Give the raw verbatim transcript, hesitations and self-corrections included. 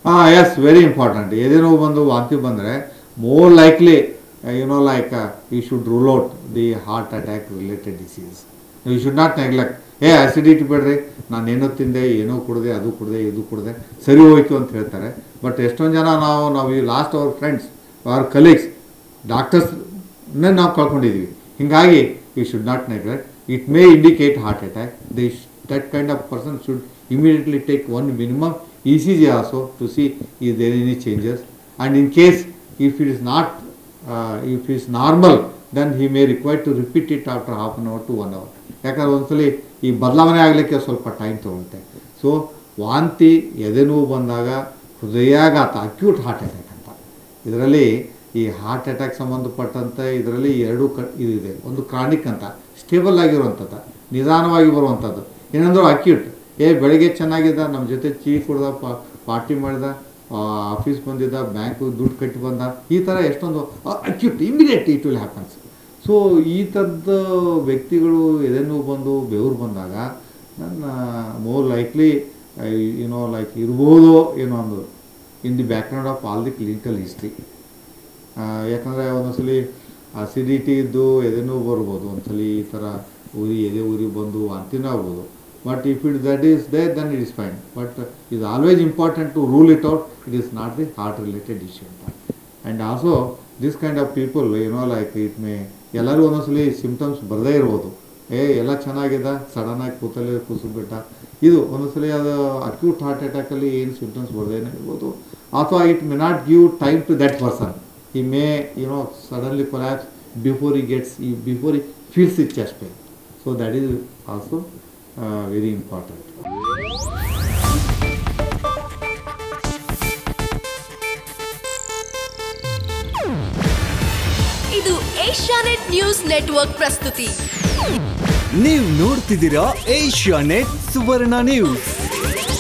ಹಾಂ yes very important. ಎದೆ ನೋವು ಬಂದು ವಾಂತಿ ಬಂದರೆ more likely you know like you should rule out the heart attack related disease. You should not neglect. ಏ ಆ್ಯಸಿಡಿಟಿ ಬೇಡ್ರಿ, ನಾನು ಏನೋ ತಿಂದೆ, ಏನೋ ಕುಡಿದೆ, ಅದು ಕುಡಿದೆ, ಇದು ಕುಡಿದೆ, ಸರಿ ಹೋಯ್ತು ಅಂತ ಹೇಳ್ತಾರೆ. ಬಟ್ ಎಷ್ಟೊಂದು ಜನ ನಾವು ನಾವು ಈ last our friends our colleagues ಡಾಕ್ಟರ್ಸ್ನೇ ನಾವು ಕಳ್ಕೊಂಡಿದ್ದೀವಿ. ಹೀಗಾಗಿ you should not neglect. It may indicate heart attack. The that kind of person should immediately take one minimum E C G also to see is there any changes, and in case if it is not uh, if it is normal, then he may require to repeat it after half an hour to one hour. ಯಾಕಂದರೆ ಒಂದ್ಸಲಿ ಈ ಬದಲಾವಣೆ ಆಗಲಿಕ್ಕೆ ಸ್ವಲ್ಪ time ತೊಗೊಳುತ್ತೆ. So ವಾಂತಿ, ಎದೆ ನೋವು ಬಂದಾಗ ಹೃದಯಾಘಾತ, ಅಕ್ಯೂಟ್ ಹಾರ್ಟ್ ಅಟ್ಯಾಕ್ ಅಂತ ಇದರಲ್ಲಿ ಈ ಹಾರ್ಟ್ ಅಟ್ಯಾಕ್ ಸಂಬಂಧಪಟ್ಟಂತೆ ಇದರಲ್ಲಿ ಎರಡು ಕ ಇದಿದೆ. ಒಂದು ಕ್ರಾನಿಕ್ ಅಂತ ಸ್ಟೇಬಲ್ ಆಗಿರುವಂಥದ್ದು, ನಿಧಾನವಾಗಿ ಬರುವಂಥದ್ದು. ಏನಂದ್ರೆ ಅಕ್ಯೂಟ್, ಏ ಬೆಳಗ್ಗೆ ಚೆನ್ನಾಗಿದ್ದ, ನಮ್ಮ ಜೊತೆ ಟೀ ಕುಡ್ದ, ಪಾರ್ಟಿ ಮಾಡಿದ, ಆಫೀಸ್ ಬಂದಿದ್ದ, ಬ್ಯಾಂಕು ದುಡ್ಡು ಕಟ್ಟಿ ಬಂದ, ಈ ಥರ ಎಷ್ಟೊಂದು acute immediate it will happens. So ಈ ಥರದ ವ್ಯಕ್ತಿಗಳು ಎದೆ ನೋವು ಬಂದು ಬೆವರು ಬಂದಾಗ ನನ್ನ ಮೋರ್ ಲೈಕ್ಲಿ ಏನೋ ಲೈಕ್ ಇರ್ಬೋದು ಏನೋ ಒಂದು in the background of all the clinical history. ಯಾಕಂದರೆ ಒಂದೊಂದ್ಸಲಿ ಅಸಿಡಿಟಿ ಇದ್ದು ಎದೆ ನೋವು ಬರ್ಬೋದು, ಒಂದ್ಸಲಿ ಈ ಥರ ಉರಿ ಎದೆ ಉರಿ ಬಂದು ವಾಂತಿನೂ ಆಗ್ಬೋದು. But if it that is there, then it is fine. But uh, it is always important to rule it out. It is not the heart-related issue. And also, this kind of people, you know, like it may, ಎಲ್ಲರೂ ಒಂದೊಂದ್ಸಲಿ symptoms ಬರದೇ ಇರ್ಬೋದು. ಏ ಎಲ್ಲ ಚೆನ್ನಾಗಿದೆ, ಸಡನ್ನಾಗಿ ಕೂತಲ್ಲಿ ಕೂಸಿಬಿಟ್ಟ, ಇದು ಒಂದೊಂದ್ಸಲಿ ಅದು acute heart ಅಟ್ಯಾಕಲ್ಲಿ ಏನು ಸಿಮ್ಟಮ್ಸ್ ಬರದೇನೆ ಇರ್ಬೋದು. ಅಥವಾ it may not give time to that person. He may you know suddenly collapse before he gets he before he feels it chest pain. So that is also Uh, very important. ಇದು Asianet news network ಪ್ರಸ್ತುತಿ. ನೀವು ನೋಡ್ತಿದ್ದೀರಾ Asianet ಸುವರ್ಣ news.